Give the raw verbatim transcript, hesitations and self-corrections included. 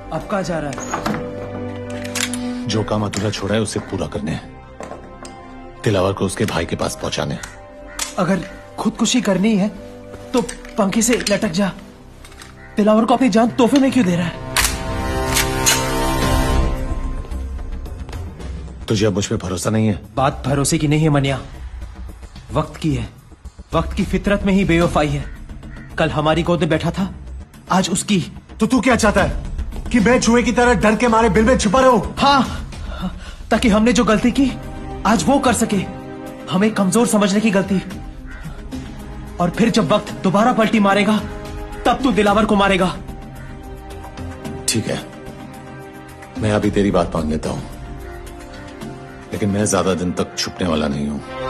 अब कहाँ जा रहा है? जो काम अधूरा छोड़ा है उसे पूरा करने हैं। दिलावर को उसके भाई के पास पहुंचाने हैं। अगर खुदकुशी करनी है तो पंखे से लटक जा। दिलावर को अपनी जान तोहफे में क्यों दे रहा है? तुझे अब मुझ पे भरोसा नहीं है? बात भरोसे की नहीं है मनिया, वक्त की है। वक्त की फितरत में ही बेवफाई है। कल हमारी गोद में बैठा था, आज उसकी। तो तू क्या चाहता है कि मैं चूहे की तरह डर के मारे बिल में छिपा रहूं? हाँ, ताकि हमने जो गलती की आज वो कर सके। हमें कमजोर समझने की गलती। और फिर जब वक्त दोबारा पलटी मारेगा तब तू दिलावर को मारेगा। ठीक है, मैं अभी तेरी बात मान लेता हूं, लेकिन मैं ज्यादा दिन तक छुपने वाला नहीं हूं।